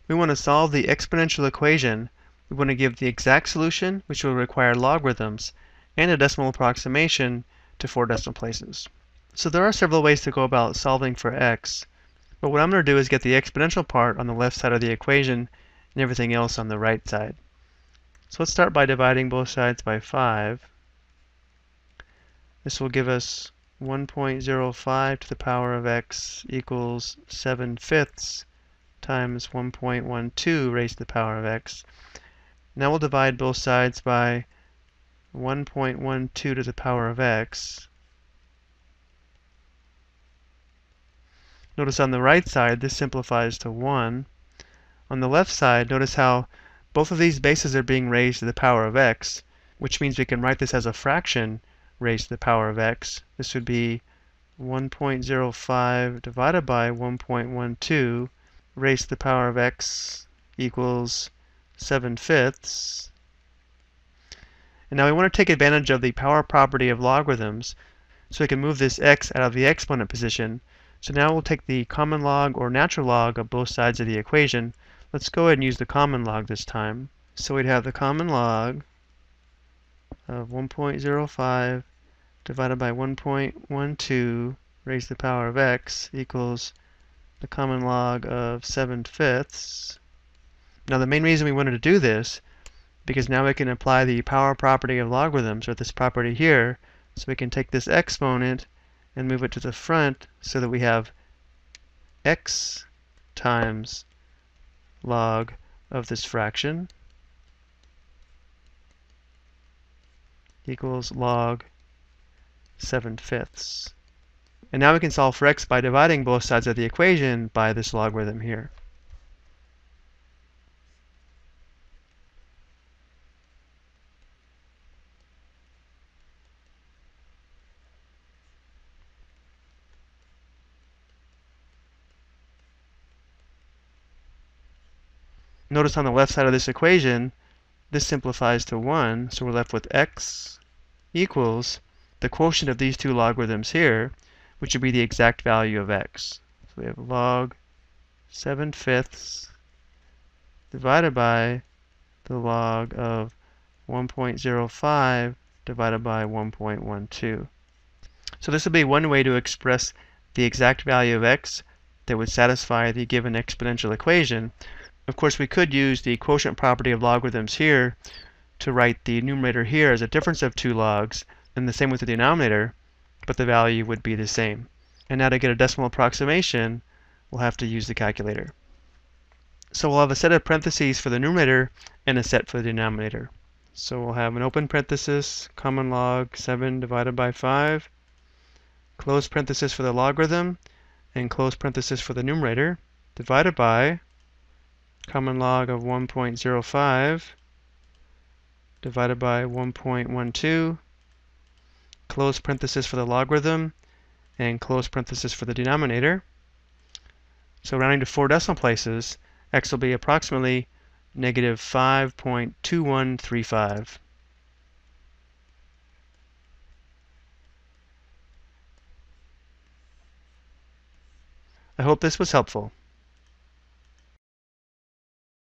we want to solve the exponential equation. We want to give the exact solution, which will require logarithms, and a decimal approximation to 4 decimal places. So there are several ways to go about solving for x, but what I'm going to do is get the exponential part on the left side of the equation and everything else on the right side. So let's start by dividing both sides by 5. This will give us 1.05 to the power of x equals 7/5 times 1.12 raised to the power of x. Now we'll divide both sides by 1.12 to the power of x. Notice on the right side, this simplifies to 1. On the left side, notice how both of these bases are being raised to the power of x, which means we can write this as a fraction raised to the power of x. This would be 1.05 divided by 1.12 raised to the power of x equals 7/5. And now we want to take advantage of the power property of logarithms, so we can move this x out of the exponent position. So now we'll take the common log or natural log of both sides of the equation. Let's go ahead and use the common log this time. So we'd have the common log of 1.05 divided by 1.12 raised to the power of x equals the common log of 7/5. Now the main reason we wanted to do this, because now we can apply the power property of logarithms, or this property here, so we can take this exponent and move it to the front so that we have x times log of this fraction equals log 7/5. And now we can solve for x by dividing both sides of the equation by this logarithm here. Notice on the left side of this equation, this simplifies to 1, so we're left with x equals the quotient of these two logarithms here, which would be the exact value of x. So we have log 7/5 divided by the log of 1.05 divided by 1.12. So this would be one way to express the exact value of x that would satisfy the given exponential equation. Of course, we could use the quotient property of logarithms here to write the numerator here as a difference of two logs, and the same with the denominator, but the value would be the same. And now to get a decimal approximation, we'll have to use the calculator. So we'll have a set of parentheses for the numerator and a set for the denominator. So we'll have an open parenthesis, common log 7 divided by 5, close parenthesis for the logarithm, and close parenthesis for the numerator, divided by common log of 1.05 divided by 1.12, close parenthesis for the logarithm, and close parenthesis for the denominator. So rounding to 4 decimal places, x will be approximately negative 5.2135. I hope this was helpful.